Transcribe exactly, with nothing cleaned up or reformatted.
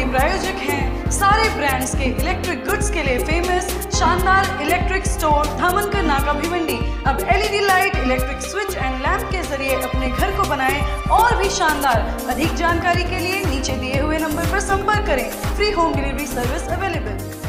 प्रायोजक हैं सारे ब्रांड्स के इलेक्ट्रिक गुड्स के लिए फेमस शानदार इलेक्ट्रिक स्टोर धामनकर नाका भिवंडी। अब LED light, electric switch and lamp के जरिए अपने घर को बनाएं और भी शानदार। अधिक जानकारी के लिए नीचे दिए हुए नंबर पर संपर्क करें। Free home delivery service available.